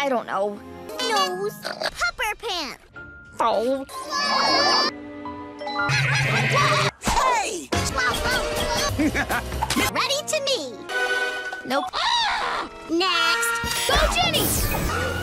I don't know. Nose. Pupper pants. Oh. Hey! Ready to me. Nope. Next. Go, Jenny!